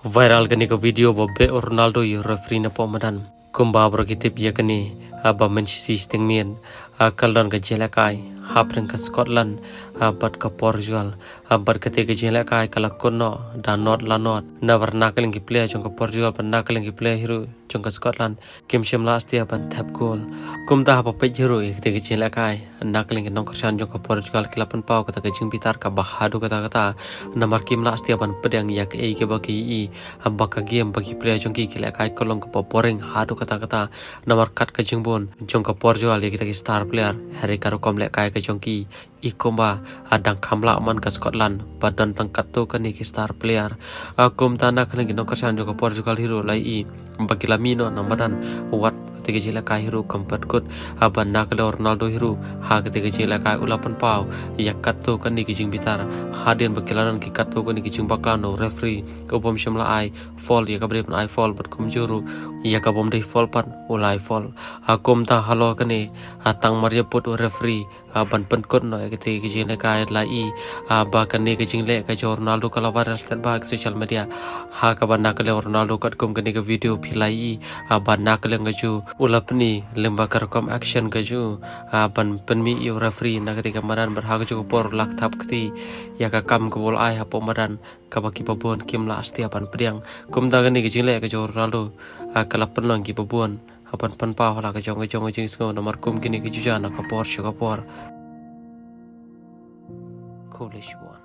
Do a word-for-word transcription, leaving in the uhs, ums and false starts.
viral kani ko video bobbe Ronaldo yo referee na pomadan kumba bro kitip ya kani aba Manchester stingmien kaldan ka jelakai hapren ka Scotland bat ka Portugal bat ka te ka jelakai kala kono dan not la not na warna kaling ki player jong ka Portugal ban na kaling ki player hero jong ka Scotland kim shem last dia ban tap goal kum ta pa pe hero ek te ka jelakai na kaling ki nong kersan jong ka Portugal kilapan pau kata ka jing pitar ka bahadu kata kata na mar kim last dia ban pedang yak e ke baki i baka game bagi player jong ki jelakai kolong ka poring hadu kata kata na mar kat ka jing bon jong ka Portugal ya kita ki star player hari karo komlek kai ka jong ki ikomba adang kamla man ka Scotland badan tangkat tu kan ki star player akum tanda kan gi nokersan jong ka Portugal hero lai i bagi lamino nambaran wat ketika jela kai hero kompat kut aban nak Ronaldo hero ha ketika jela kai ulapan pau ya katto kan ki jing bitar hadin bakilanan ki katto kan ki jing baklano referee ubom shamla ai fall ya kabre ai fall bat kum juru ya kabom dei fall pan ulai fall akum ta halo kani atang maria put referee ban penkut no ketika jela kai lai aba kan ki jing le ka Ronaldo kala viral stat bag social media ha ka ban nak Ronaldo kat kum kan ki video pilai aba nak le ngaju ulapni lembaga rekam action gaju ban penmi yo referee na ketika maran berhak ju por lak thap kti ya ka kam ko bol ai hapo maran ka baki babon kim la astia ban priang kum da gani gijile ka Ronaldo kala penong ki babon apan pan pa hala ka jong jong jing sngo nomor kum kini ki jujana ka por ka por Coolish one.